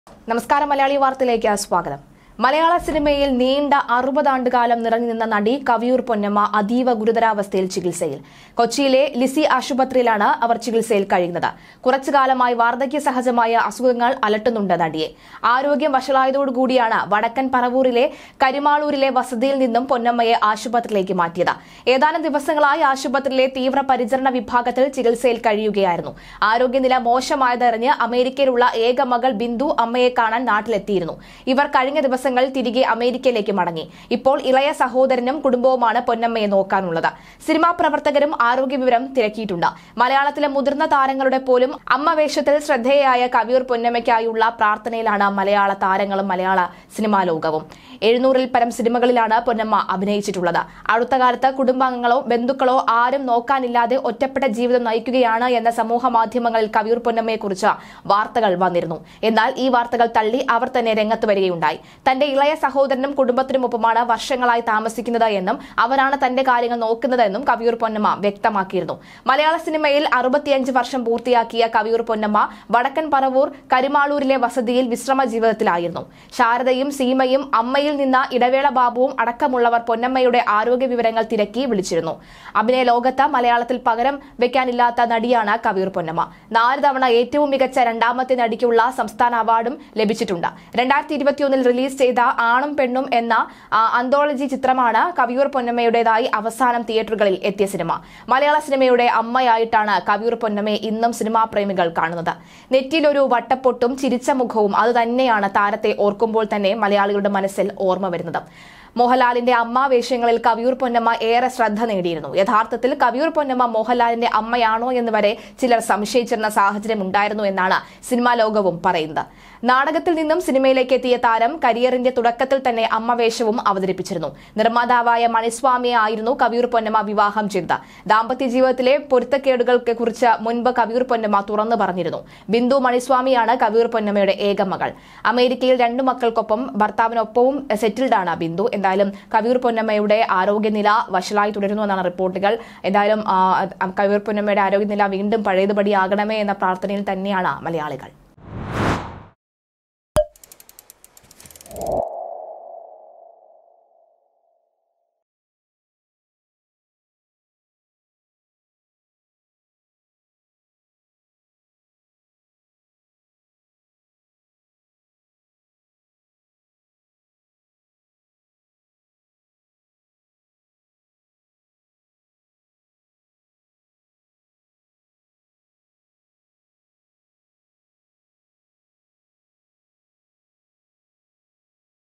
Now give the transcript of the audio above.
നമസ്കാരം. മലയാളി വാർത്തയിലേക്ക് സ്വാഗതം. മലയാള സിനിമയിൽ നീണ്ട 60 ആണ്ടുകാലം നിറഞ്ഞു നിന്ന നടി കവിയൂർ പൊന്നമ്മ അതീവ ഗുരുതരാവസ്ഥയിൽ ചികിത്സയിൽ. കൊച്ചിയിലെ ലിസി ആശുപത്രിയിലാണ് അവർ ചികിത്സയിൽ കഴിയുന്നത്. കുറച്ചുകാലമായി വാർദ്ധക്യ സഹജമായ അസുഖങ്ങൾ അലട്ടുന്നുണ്ട് നടിയെ. ആരോഗ്യം വഷളായതോടുകൂടിയാണ് വടക്കൻ പറവൂരിലെ കരിമാളൂരിലെ വസതിയിൽ നിന്നും പൊന്നമ്മയെ ആശുപത്രിയിലേക്ക് മാറ്റിയത്. ഏതാനും ദിവസങ്ങളായി ആശുപത്രിയിലെ തീവ്രപരിചരണ വിഭാഗത്തിൽ ചികിത്സയിൽ കഴിയുകയായിരുന്നു. ആരോഗ്യനില മോശമായതറിഞ്ഞ് അമേരിക്കയിലുള്ള ഏക മകൾ ബിന്ദു അമ്മയെ കാണാൻ നാട്ടിലെത്തിയിരുന്നു. ഇവർ കഴിഞ്ഞ ദിവസങ്ങൾ തിരികെ അമേരിക്കയിലേക്ക് മടങ്ങി. ഇപ്പോൾ ഇളയ സഹോദരനും കുടുംബവുമാണ് പൊന്നമ്മയെ നോക്കാനുള്ളത്. സിനിമാ പ്രവർത്തകരും ആരോഗ്യ വിവരം തിരക്കിയിട്ടുണ്ട്. മലയാളത്തിലെ മുതിർന്ന താരങ്ങളുടെ പോലും അമ്മ വേഷത്തിൽ ശ്രദ്ധേയയായ കവിയൂർ പൊന്നമ്മയ്ക്കായുള്ള പ്രാർത്ഥനയിലാണ് മലയാള താരങ്ങളും മലയാള സിനിമാ ലോകവും. 700-ൽ പരം സിനിമകളിലാണ് പൊന്നമ്മ അഭിനയിച്ചിട്ടുള്ളത്. അടുത്ത കാലത്ത് കുടുംബാംഗങ്ങളോ ബന്ധുക്കളോ ആരും നോക്കാനില്ലാതെ ഒറ്റപ്പെട്ട ജീവിതം നയിക്കുകയാണ് എന്ന സമൂഹ മാധ്യമങ്ങളിൽ കവിയൂർ പൊന്നമ്മയെക്കുറിച്ച് വാർത്തകൾ വന്നിരുന്നു. എന്നാൽ ഈ വാർത്തകൾ തള്ളി അവർ തന്നെ രംഗത്ത് വരികയുണ്ടായി. തന്റെ ഇളയ സഹോദരനും കുടുംബത്തിനുമൊപ്പമാണ് വർഷങ്ങളായി താമസിക്കുന്നത് എന്നും അവരാണ് തന്റെ കാര്യങ്ങൾ നോക്കുന്നതെന്നും കവിയൂർ പൊന്നമ്മ വ്യക്തമാക്കിയിരുന്നു. മലയാള സിനിമയിൽ 65 വർഷം പൂർത്തിയാക്കിയ കവിയൂർ പൊന്നമ്മ വടക്കൻ പറവൂർ കരിമാളൂരിലെ വസതിയിൽ വിശ്രമ ജീവിതത്തിലായിരുന്നു. ശാരദയും സീമയും അമ്മയിൽ നിന്ന് ഇടവേള ബാബുവും അടക്കമുള്ളവർ പൊന്നമ്മയുടെ ആരോഗ്യ വിവരങ്ങൾ തിരക്കി വിളിച്ചിരുന്നു. അഭിനയ ലോകത്ത് മലയാളത്തിൽ പകരം വെക്കാനില്ലാത്ത നടിയാണ് കവിയൂർ പൊന്നമ്മ. 4 തവണ ഏറ്റവും മികച്ച രണ്ടാമത്തെ നടിക്കുള്ള സംസ്ഥാന അവാർഡും ലഭിച്ചിട്ടുണ്ട്. 2021-ൽ റിലീസ് ചെയ്ത ആണും പെണ്ണും എന്ന അന്തോളജി ചിത്രമാണ് കവിയൂർ പൊന്നമ്മയുടേതായി അവസാനം തിയേറ്ററുകളിൽ എത്തിയ സിനിമ. മലയാള സിനിമയുടെ അമ്മയായിട്ടാണ് കവിയൂർ പൊന്നമ്മയെ ഇന്നും സിനിമാ പ്രേമികൾ കാണുന്നത്. നെറ്റിയിലൊരു വട്ടപ്പൊട്ടും ചിരിച്ച മുഖവും അതുതന്നെയാണ് താരത്തെ ഓർക്കുമ്പോൾ തന്നെ മലയാളികളുടെ മനസ്സിൽ ഓർമ്മ വരുന്നത്. മോഹൻലാലിന്റെ അമ്മ വേഷങ്ങളിൽ കവിയൂർ പൊന്നമ്മ ഏറെ ശ്രദ്ധ നേടിയിരുന്നു. യഥാർത്ഥത്തിൽ കവിയൂർ പൊന്നമ്മ മോഹൻലാലിന്റെ അമ്മയാണോ എന്ന് വരെ ചിലർ സംശയിച്ചിരുന്ന സാഹചര്യം ഉണ്ടായിരുന്നു എന്നാണ് സിനിമാ ലോകവും പറയുന്നത്. നാടകത്തിൽ നിന്നും സിനിമയിലേക്ക് എത്തിയ താരം കരിയറിന്റെ തുടക്കത്തിൽ തന്നെ അമ്മ വേഷവും അവതരിപ്പിച്ചിരുന്നു. നിർമ്മാതാവായ മണിസ്വാമിയെ ആയിരുന്നു കവിയൂർ പൊന്നമ്മ വിവാഹം ചെയ്തത്. ദാമ്പത്യ ജീവിതത്തിലെ പൊരുത്തക്കേടുകളെ കുറിച്ച് മുൻപ് കവിയൂർ പൊന്നമ്മ തുറന്നു പറഞ്ഞിരുന്നു. ബിന്ദു മണിസ്വാമിയാണ് കവിയൂർ പൊന്നമ്മയുടെ ഏക മകൾ. അമേരിക്കയിൽ 2 മക്കൾക്കൊപ്പം ഭർത്താവിനൊപ്പവും സെറ്റിൽഡാണ് ബിന്ദു. എന്തായാലും കവിയൂർ പൊന്നമ്മയുടെ ആരോഗ്യനില വഷളായി തുടരുന്നു എന്നാണ് റിപ്പോർട്ടുകൾ. എന്തായാലും കവിയൂർ പൊന്നമ്മയുടെ ആരോഗ്യനില വീണ്ടും പഴയതുപടിയാകണമേ എന്ന പ്രാർത്ഥനയിൽ തന്നെയാണ് മലയാളികൾ.